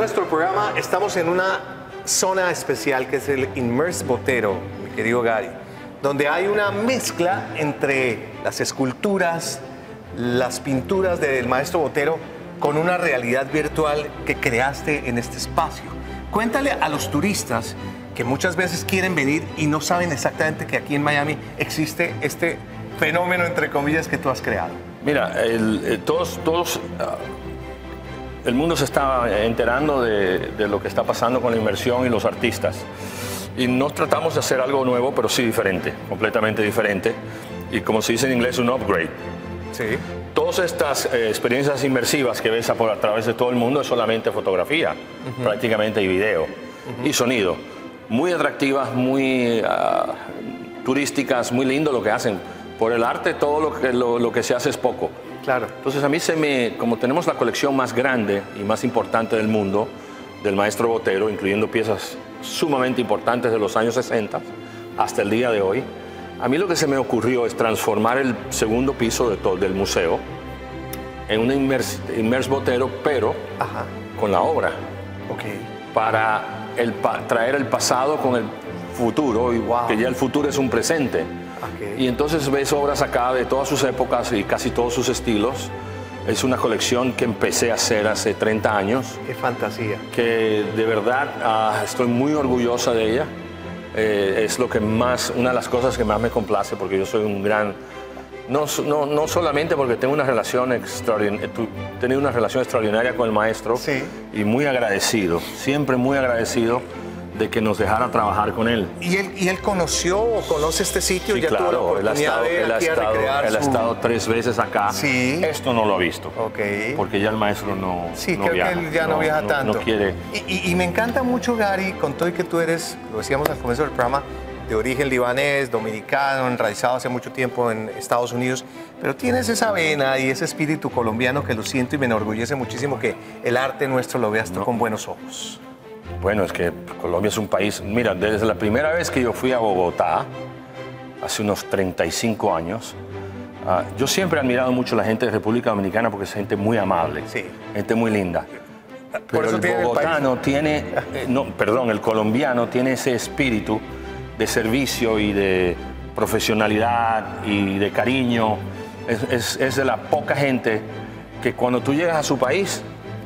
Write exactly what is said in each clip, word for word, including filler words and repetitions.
nuestro programa estamos en una zona especial que es el Immerse Botero, mi querido Gary, donde hay una mezcla entre las esculturas, las pinturas del maestro Botero con una realidad virtual que creaste en este espacio. Cuéntale a los turistas que muchas veces quieren venir y no saben exactamente que aquí en Miami existe este fenómeno, entre comillas, que tú has creado. Mira, el, el, todos, todos, uh, el mundo se está enterando de, de lo que está pasando con la inmersión y los artistas. Y no tratamos de hacer algo nuevo, pero sí diferente, completamente diferente. Y como se dice en inglés, un upgrade. Sí. Todas estas eh, experiencias inmersivas que ves a, por, a través de todo el mundo es solamente fotografía, uh-huh. prácticamente y video, uh-huh. y sonido. Muy atractivas, muy uh, turísticas, muy lindo lo que hacen. Por el arte, todo lo que, lo, lo que se hace es poco. Claro. Entonces a mí se me, como tenemos la colección más grande y más importante del mundo, del maestro Botero, incluyendo piezas sumamente importantes de los años sesenta hasta el día de hoy, a mí lo que se me ocurrió es transformar el segundo piso de todo, del museo en un Immerse, Immerse Botero, pero Ajá. con la obra. Okay. Para el, traer el pasado con el futuro, y wow. que ya el futuro es un presente. Okay. Y entonces ves obras acá de todas sus épocas y casi todos sus estilos. Es una colección que empecé a hacer hace treinta años. ¡Qué fantasía! Que de verdad uh, estoy muy orgullosa de ella. Eh, es lo que más, una de las cosas que más me complace, porque yo soy un gran... No, no, no solamente porque tengo una relación extraordinaria, he tenido una relación extraordinaria con el maestro, sí. y muy agradecido, siempre muy agradecido de que nos dejara trabajar con él. ¿Y él, y él conoció o conoce este sitio? Sí, ¿Ya claro, tuvo la oportunidad él ha estado, de él ha aquí estado, a recrear él su... ha estado tres veces acá. Sí. Esto no lo ha visto. Okay. Porque ya el maestro no, sí, no creo viaja. que él ya no, no viaja no, tanto. No quiere. Y, y, y me encanta mucho, Gary, con todo y que tú eres, lo decíamos al comienzo del programa, de origen libanés, dominicano, enraizado hace mucho tiempo en Estados Unidos, pero tienes esa vena y ese espíritu colombiano que lo siento y me enorgullece muchísimo que el arte nuestro lo veas tú no. con buenos ojos. Bueno, es que Colombia es un país... Mira, desde la primera vez que yo fui a Bogotá, hace unos treinta y cinco años, uh, yo siempre he admirado mucho a la gente de República Dominicana porque es gente muy amable, sí. gente muy linda. Por Pero eso el tiene bogotano el tiene... Eh, no, perdón, el colombiano tiene ese espíritu de servicio y de profesionalidad y de cariño. Es, es, es de la poca gente que cuando tú llegas a su país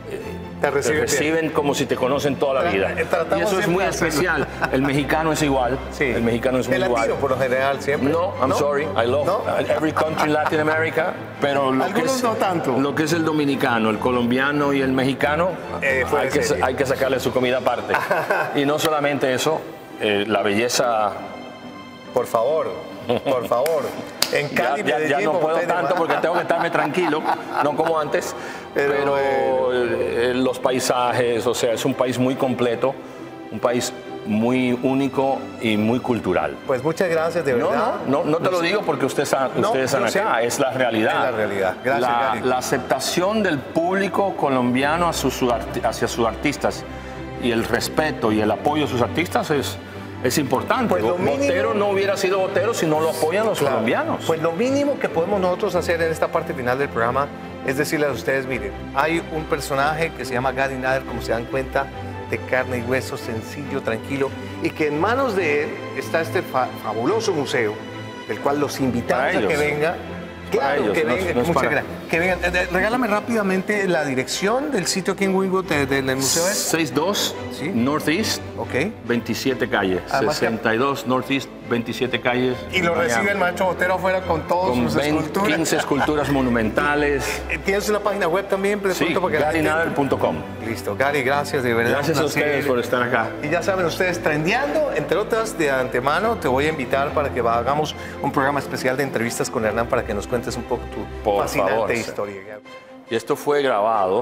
te reciben, te reciben como si te conocen toda la vida. Tratamos y eso es muy especial. El mexicano es igual. Sí. El mexicano es muy el latino, igual. por lo general siempre. No, I'm ¿No? sorry. I love ¿No? every country in Latin America. Pero lo Algunos que es, no tanto. Lo que es el dominicano, el colombiano y el mexicano, eh, hay, que, hay que sacarle su comida aparte. Y no solamente eso, eh, la belleza... Por favor, por favor. En Cali, ya, ya, Medellín, ya no puedo Bogotá, tanto porque tengo que estarme tranquilo, no como antes, pero, pero eh, los paisajes, o sea, es un país muy completo, un país muy único y muy cultural. Pues muchas gracias, de No, verdad. no, no, no te lo digo porque ustedes, No, ustedes yo están acá, sé. es la realidad. Es la realidad. Gracias, la, Gary. la aceptación del público colombiano hacia sus, hacia sus artistas y el respeto y el apoyo a sus artistas es... Es importante. Pues lo mínimo, Botero no hubiera sido Botero si no lo apoyan los claro, colombianos. Pues lo mínimo que podemos nosotros hacer en esta parte final del programa es decirles a ustedes, miren, hay un personaje que se llama Gary Nader, como se dan cuenta, de carne y hueso, sencillo, tranquilo, y que en manos de él está este fa fabuloso museo, del cual los invitamos a que vengan. Claro, ellos, que no, vengan, no es muchas para... gracias. Que vengan. Eh, regálame rápidamente la dirección del sitio aquí en Wynwood del de, de museo. Es sesenta y dos ¿Sí? Northeast, okay. veintisiete calles. Además sesenta y dos que... Northeast, veintisiete calles. Y lo Miami. recibe el maestro Botero afuera con todas con sus veinte, esculturas. quince esculturas monumentales. ¿Tienes una página web también? Sí, Gary Nader punto com. Listo, Gary, gracias de verdad. Gracias a ustedes por estar acá. Y ya saben ustedes, Trendeando, entre otras, de antemano, te voy a invitar para que hagamos un programa especial de entrevistas con Hernán para que nos cuentes un poco tu por fascinante favor, historia. Y esto fue grabado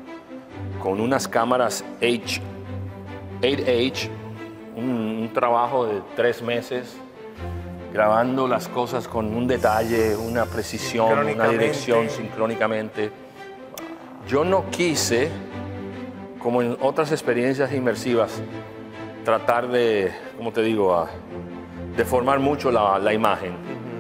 con unas cámaras H, ocho H, un, un trabajo de tres meses, grabando las cosas con un detalle, una precisión, una dirección sincrónicamente. Yo no quise, como en otras experiencias inmersivas, tratar de, como te digo, deformar mucho la, la imagen,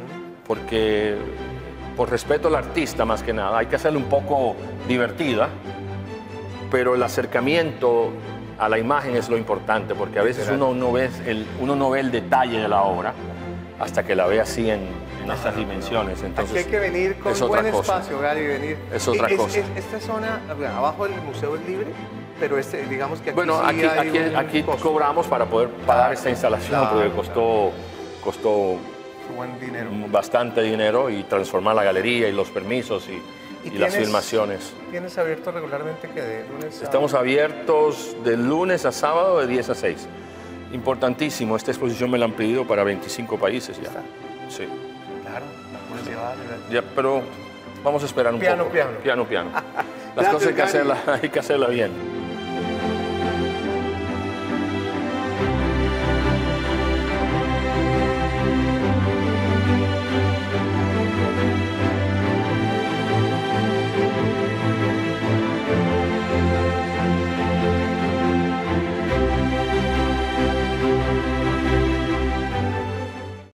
porque por respeto al artista más que nada, hay que hacerla un poco divertida, pero el acercamiento a la imagen es lo importante, porque a veces uno no ve el, uno no ve el detalle de la obra hasta que la ve así en, en estas dimensiones. Entonces, aquí hay que venir con es otra buen cosa. espacio, Gary, venir. Es otra Es- cosa. es- esta zona, bueno, abajo del museo es libre, pero este, digamos que aquí Bueno, sí aquí, hay aquí, un aquí costo, cobramos para poder pagar esta instalación, Claro, porque costó, costó un buen dinero. bastante dinero y transformar la galería y los permisos y, y las tienes- filmaciones. ¿Tienes abierto regularmente que de lunes a Estamos abiertos de lunes a sábado de diez a seis. Importantísimo, esta exposición me la han pedido para veinticinco países ya. Está. Sí. Claro, la puedes llevar, ¿verdad? Ya, pero vamos a esperar un Piano, poco. piano. Piano, piano. Las Gracias, cosas hay que, Gary. hacerlas, hay que hacerlas bien.